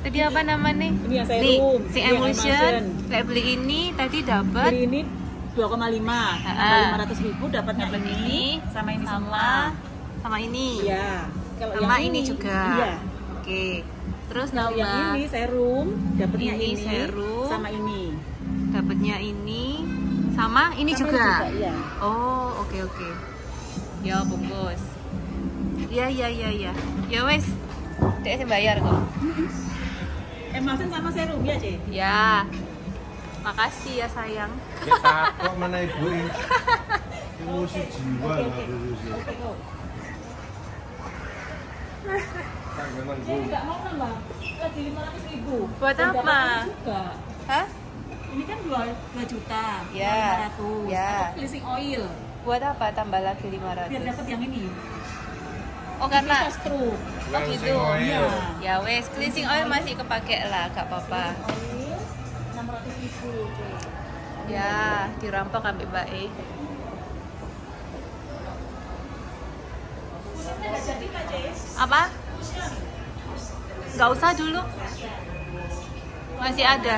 Tadi apa namanya? Ini yang serum. Nih, si Ini yang Emulsion. Kayak beli ini tadi dapat. Beli ini 2,5. Tambah 500.000 dapatnya ini sama ini sama ini. Iya. Kalau Sama yang ini juga. Iya. Oke. Terus Kalau nambah yang ini serum, dapatnya ini ini serum. sama ini. Dapatnya ini sama ini Sama juga. Iya. Oh, oke. Ya, bungkus. Iya. Ya wes. Dek saya bayar kok. Emulsion sama serum ya, Cek? Ya. Makasih ya sayang. Ya takut mana ibu ini. Emosi jiwa lah dulu. Tak memang Saya nggak mau nambah lagi 500.000. Buat Dan apa? dapat juga. Hah? Ini kan 2 juta. Ya. 500. Ya. Dapat cleansing oil. Buat apa tambah lagi 500? Biar dapat yang ini. Oh karena Bisa stroke. oh gitu. Iya. Ya wes, cleansing oil masih kepake lah, gak apa-apa. Oil 600.000, Cek. Ya, dirampok ambil Mbak E. Kusennya nggak jadi nggak, Cek? Apa? Gak usah dulu. Masih ada.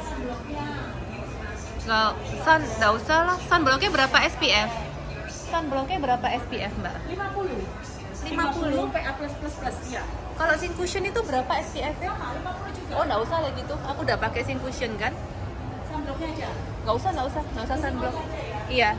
Gak usah lah. Sunblocknya berapa SPF? Sunblocknya berapa SPF Mbak? 50. 50. PA+++, ya. Kalau Sin Cushion itu berapa SPF-nya? Sama 50 juga. Oh, nggak usah lah gitu. Aku udah pakai Sin Cushion kan? Sunblocknya aja. Nggak usah sunblock. Iya.